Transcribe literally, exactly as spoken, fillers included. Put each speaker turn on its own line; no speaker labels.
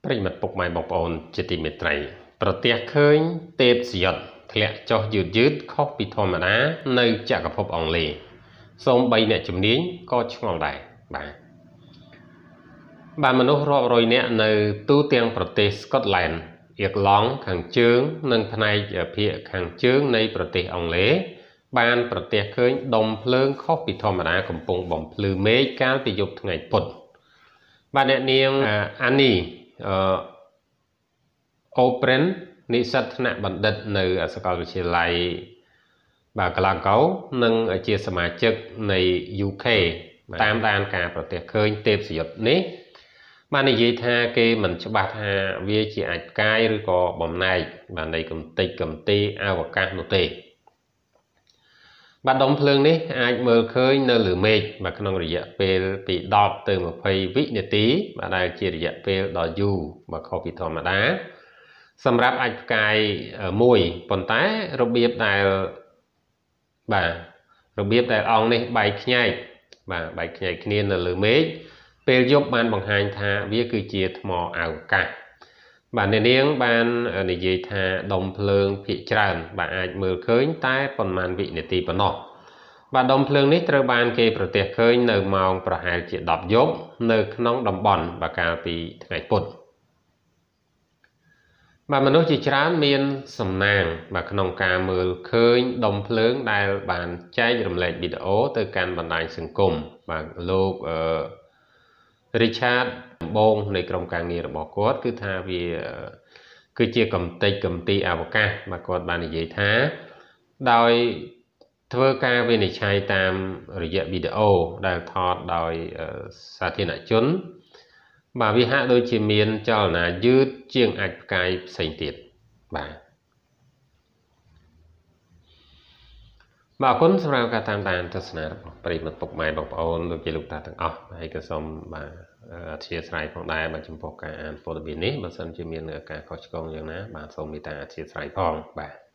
ប្រិយមិត្តពុកម៉ែបងប្អូនជាទីមេត្រីប្រទះឃើញទេពសយត់ធ្លាក់ចុះយឺតយឺតខុសពីធម្មតានៅចក្រភពអង់គ្លេសសូម្បីអ្នកជំនាញក៏ឆ្ងល់ដែរបាទបានមនុស្សរាប់រយនាក់នៅទូទាំងប្រទេសស្កុតឡែនអៀរឡង់ខាងជើងនិងផ្នែកភាគខាងជើងនៃប្រទេសអង់គ្លេសបានប្រទះឃើញដុំភ្លើងខុសពីធម្មតាកំពុងបំភ្លឺមេឃកាលពីយប់ថ្ងៃពុធបាទអ្នកនាងអានីអូប្រេននិស្សិតថ្នាក់បណ្ឌិតនៅសាកលវិទ្យាល័យបាទក្លាហ្គោនិងជាសមាជិកនៃ យូ ខេ តាមដានការប្រទះឃើញទេពសយត់នេះបាននិយាយថាគេមិនច្បាស់ថាវាជាអាចផ្កាយឬក៏បំណែកបាទនៃកំទេចកំទីអវកាសនោះទេបាទដុំភ្លើងនេះអាចមើលឃើញនៅលើមេឃបាទក្នុងរយៈពេលពីដប់ទៅម្ភៃវិនាទីបាទដែលជារយៈពេលដ៏យូរបាទខុសពីធម្មតាសម្រាប់អាចផ្កាយមួយប៉ុន្តែរបៀបដែលបាទរបៀបដែលអង្គនេះបែកខ្ញែកបាទបែកខ្ញែកគ្នានៅលើមេឃពេលយប់បានបង្ហាញថាវាគឺជាថ្មអវកាសបាទអ្នកនាងបាននិយាយថាដុំភ្លើងភាគច្រើនបាទអាចមើលឃើញតែប៉ុន្មានវិនាទីប៉ុណ្ណោះបាទដុំភ្លើងនេះត្រូវបានគេប្រទះឃើញនៅម៉ោងប្រហែលជាដប់យប់នៅក្នុងតំបន់បាទកាលពីថ្ងៃពុធបាទមនុស្សជាច្រើនមានសំណាងបាទក្នុងការមើលឃើញដុំភ្លើងដែលបានចែករំលែកវីដេអូទៅកាន់បណ្ដាញសង្គមបាទលោកអឺ Richard ដំបងនៃក្រុមការងាររបស់គាត់គឺថាវាគឺជាកំទេចកំទីអវកាសបាទគាត់បាននិយាយថាដោយធ្វើការវិនិច្ឆ័យតាមរយៈវីដេអូដែលថតដោយសាធារណជនបាទវាហាក់ដូចជាមានចលនាយឺតជាងអាចផ្កាយផ្សេងទៀតបាទបាទអរគុណសម្រាប់ការតាមដានទស្សនារបស់ប្រិយមិត្តពុកម៉ែបងប្អូនលោកជាលោកតាទាំងអស់ហើយក៏សូមបាទអធិស្ឋានផងដែរបាទចំពោះការអានព័ត៌មាននេះបើសិនជាមានការខុសឆ្គងយ៉ាងណាបាទសូមមេត្តាអធិស្ឋានផងបាទ